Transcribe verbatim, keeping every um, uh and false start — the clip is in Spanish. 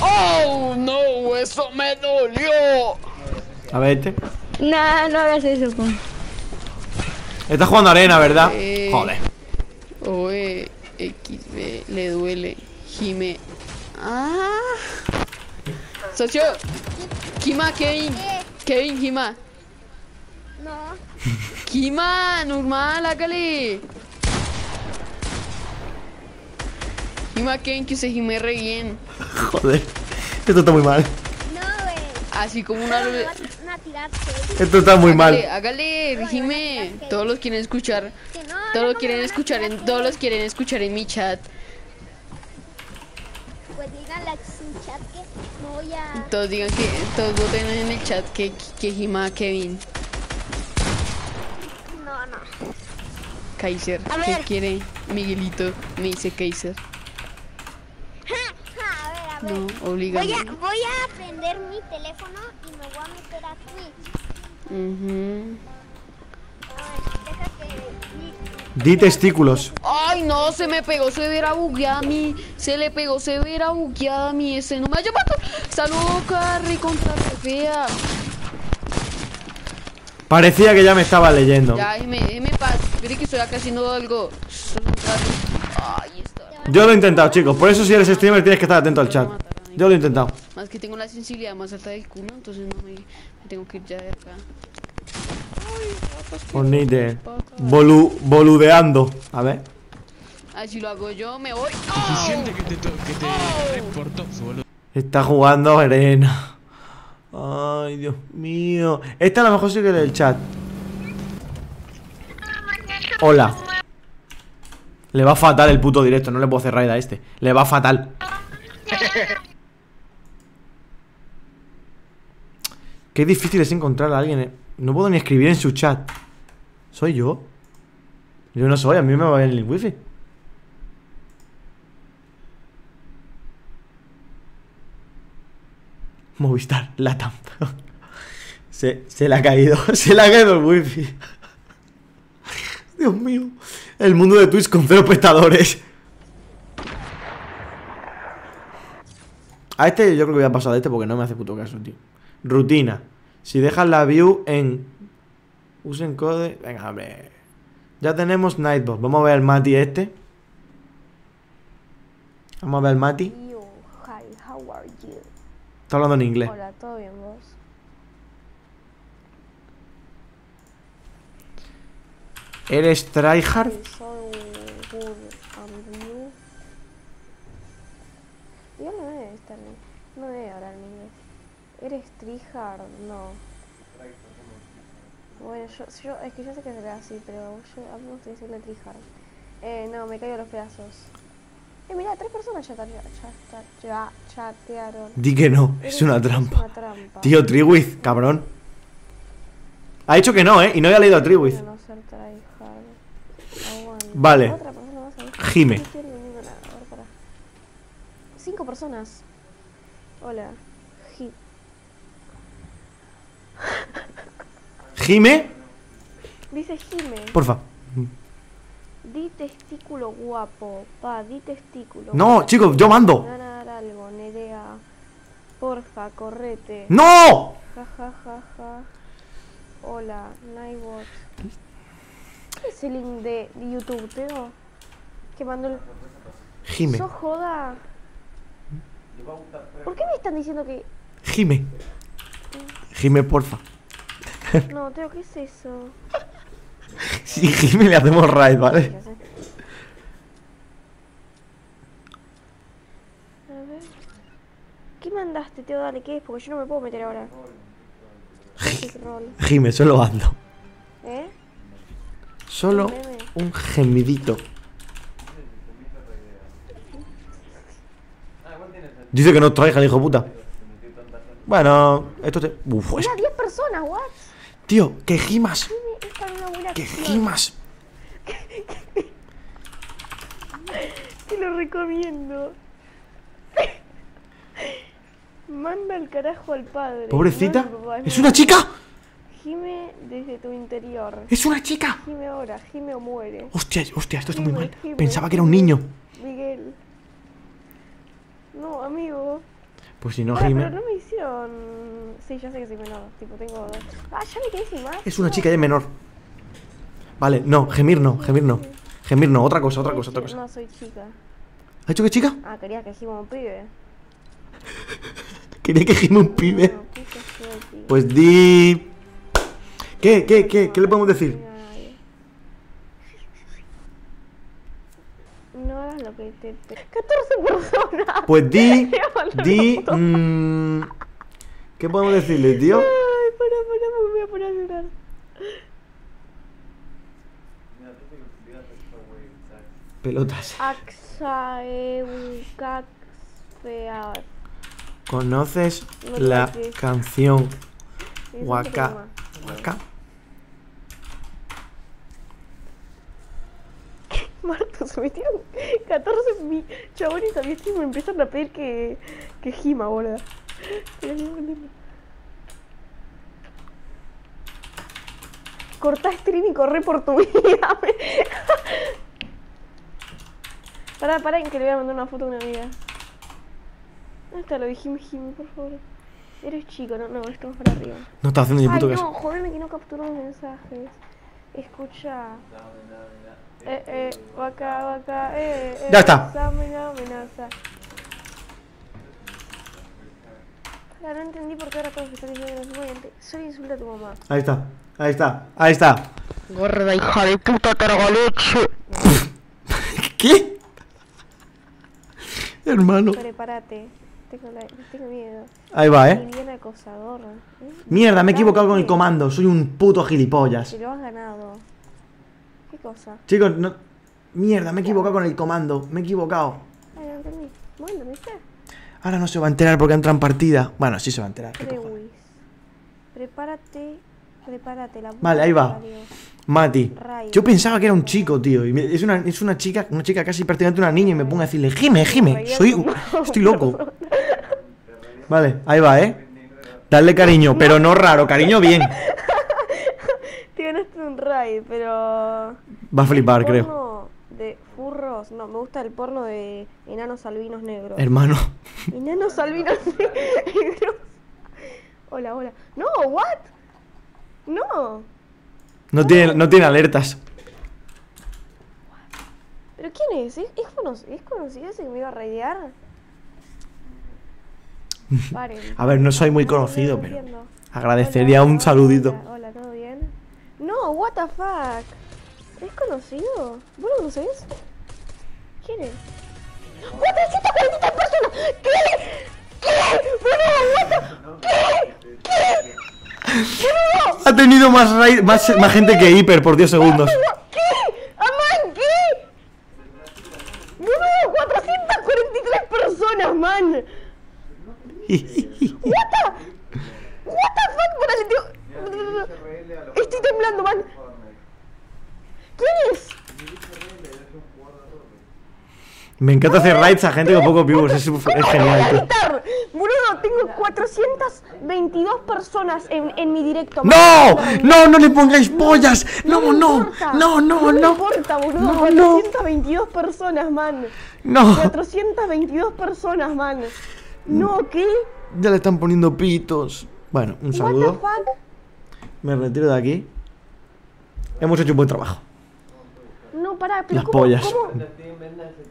¡Oh, no! ¡Eso me dolió! A ver este. Nah, no hagas eso, pues. Estás jugando arena, ¿verdad? Eh, Joder. Oe, X, B, le duele. Jime. Ah. Socio. Kima, Kevin. Kevin, Kima. No. Kima, normal, hágale. Kima, Kevin, que se gime re bien. Joder. Esto está muy mal. No, güey. Así como una... No, van a tirarte. Esto está muy mal. Hágale, hágale, Jime. Todos los quieren escuchar. Que no, Todos no, los quieren no, escuchar en, no, todos los quieren escuchar en mi chat. Pues digan la sin chat que no voy a... Todos digan que, todos voten en el chat que, que Jima Kevin. No, no. Kaiser, A ¿qué ver. quiere? Miguelito, me dice Kaiser. Ja, ja, a ver, a ver. No, Voy obligame. a, voy a prender mi teléfono y me voy a meter a Twitch. Ujú. A ver, deja que... Di testículos. Ay, no, se me pegó severa bugueada a mí. Se le pegó severa bugueada a mí. Ese no me ha llamado. Saludos, Carry, contra fea. Parecía que ya me estaba leyendo. Ya, déjeme, déjeme paz. Mire que estoy acá haciendo algo. Ay, está. Yo lo he intentado, chicos. Por eso si eres streamer tienes que estar atento al chat. Yo lo he intentado. Más que tengo la sensibilidad más alta del culo, entonces no me, me tengo que ir ya de acá. Bonite. Bolu, boludeando. A ver. Así lo hago yo, me voy. Suficiente que te, to- que te reportó, boludo. Está jugando arena. Ay, Dios mío. Esta a lo mejor sí que es del chat. Hola. Le va fatal el puto directo. No le puedo hacer raid a este. Le va fatal. Qué difícil es encontrar a alguien. eh. No puedo ni escribir en su chat. ¿Soy yo? Yo no soy, a mí me va bien el wifi. Movistar, Latam. se, se le ha caído. Se le ha caído el wifi. Dios mío. El mundo de Twitch con cero espectadores. A este yo creo que voy a pasar de este porque no me hace puto caso, tío. Rutina. Si dejas la view en... Usen code... Venga, hombre. Ya tenemos Nightbot. Vamos a ver al Mati este. Vamos a ver al Mati. You, hi, how are you? Está hablando en inglés. Hola, ¿todo bien vos? ¿Eres tryhard? So good and you. Yo no debe estar bien. No debe hablar en inglés. ¿Eres tryhard? No. Bueno, yo, yo, es que yo sé que se ve así, pero yo a mí me gusta decirle tryhard. Eh, no, me caigo los pedazos. Eh, mira, tres personas ya, ya, ya, ya chatearon. Di que no, es Eres- una trampa. Es una trampa. Tío, Triwiz, cabrón. Ha dicho que no, ¿eh? Y no había leído a Triwiz. Bueno, no ser tryhard. Aguante. Vale. Otra persona más ahí. Jime. No estoy entendiendo nada. A ver, pará. Cinco personas. Hola. Ji- Jime, Dice Jime. porfa. Di testículo guapo. Pa, di testículo. No, guapo. chicos, yo mando. Van a dar algo, Nerea. Porfa, correte. ¡No! Ja, ja, ja, ja. Hola, Nightbot. ¿Qué es el link de, de YouTube, Teo? Que mandó el... Jime, ¿Sos joda? ¿Por qué me están diciendo que...? Jime. Jime, porfa. No, Teo, ¿qué es eso? Sí, Jime le hacemos raid, ¿vale? Ya sé. A ver... ¿Qué mandaste, Teo? Dale, ¿qué es? Porque yo no me puedo meter ahora. ¿Qué rol? Jime, solo ando. ¿Eh? Solo un gemidito. Dice que no traiga el hijo de puta. Bueno, esto te... Uf, es... Mira, diez personas, what? Tío, que gimas. Jime es para una buena Que acción. gimas. Te lo recomiendo. Manda el carajo al padre. Pobrecita. No al papá, ¡Es una chica! Gime desde tu interior. ¡Es una chica! Gime ahora, gime o muere. Hostia, hostia, esto está muy Gime, mal. gime, Pensaba que era un gime. niño. Miguel. No, amigo. Pues si no Pará, gime. pero no me hicieron... Sí, ya sé que soy menor. Tipo, tengo... Ah, ya me quedé sin más. Es una chica de menor. Vale, no, gemir no, gemir no. Gemir no, otra cosa, otra cosa, otra cosa. No, soy chica. ¿Ha dicho que chica? Ah, quería que gima un pibe. Quería que gime un pibe. No, puta suerte. Pues di... ¿Qué, qué, qué? ¿Qué le podemos decir? Ay. No hagas lo que te... catorce personas. Pues di... Llévalo, Di... no. mm, ¿qué podemos decirle, tío? Ay, para, para, me voy a poner a llorar. Pelotas. Axaeucaxfear. ¿Conoces No la sé qué es. canción Eso es un Waka? tema. Waka. Marto, se metieron catorce mi chabones a mi stream y me empezaron a pedir que, que gima, boludo. Pero no entiendo. Cortá stream y corre por tu vida. Pará, pará, que le voy a mandar una foto a una amiga. ¿Dónde está lo de Jimmy Jimmy, por favor? Eres chico, no, no, estamos para arriba. No está haciendo ni Ay, puto no, caso. jodeme que no capturó los mensajes. Escucha. Eh, eh, vaca, vaca, eh, eh. Ya está. Amenaza, amenaza. Pará, no entendí por qué ahora todos están diciendo que no soy insulta a tu mamá. Ahí está, ahí está, ahí está. Gorda hija de puta cargaleche. ¿Qué? Hermano. Prepárate. Tengo, la, tengo miedo. Ahí va, Y eh. bien acosador. ¿eh? Mierda, me he equivocado con el Dale. comando. Soy un puto gilipollas. Te lo has ganado. ¿Qué cosa? Chicos, no... Mierda, me he equivocado con el comando. Me he equivocado. Ay, no entendí. Bueno, ¿viste? Ahora no se va a enterar porque entra en partida. Bueno, sí se va a enterar. ¿qué cojones? Prewis. Prepárate. Prepárate la puta Vale, ahí que va. parió. Mati. Rayo. Yo pensaba que era un chico, tío. Y me- es una, es una chica, una chica casi prácticamente una niña y me pongo a decirle, Gime, Gime. Rayo Soy... como- Estoy loco. Vale, ahí va, eh. Dale cariño, pero no raro, cariño bien. Te ganaste un raid, pero... Va a flipar, creo. Porno de furros. No, me gusta el porno de enanos albinos negros. Hermano. Enanos albinos negros. Hola, hola. No, what? No. No tiene, no tiene alertas. ¿Pero quién es? ¿Es, es, cono- ¿es conocido ese que me iba a raidear? Paren. A ver, no soy muy No, no, conocido, no pero entiendo. agradecería Hola, un saludito. Hola, hola, ¿todo bien? No, what the fuck. ¿Es conocido? ¿Vos lo conocés? ¿Quién es? ¡cuatrocientas cuarenta y tres personas! ¿Qué? ¿Qué? ¡Boludo, what the... ¿Qué? ¿Qué? Ha tenido más, raid- más, más gente que Hiper por diez segundos. ¿Qué? ¡Amán, qué! ¡Boludo, cuatrocientas cuarenta y tres personas, man! What the... What the fuck, parale, tío. Estoy temblando, man. ¿Quién es? Me encanta hacer raids a gente con pocos viewers. Es, es genial, tío. Gritar. Boludo, tengo cuatrocientas veintidós personas en, en mi directo. man. ¡No! ¡No, no le pongáis pollas! ¡No, me no! importa. ¡No, no, me no! importa, boludo. No, no. cuatrocientas veintidós personas, man. ¡No! cuatrocientas veintidós personas, man. No, ¿qué? Ya le están poniendo pitos. Bueno, un What the saludo. fuck? Me retiro de aquí. Hemos hecho un buen trabajo. No, pará, pero Las ¿cómo, pollas. ¿cómo?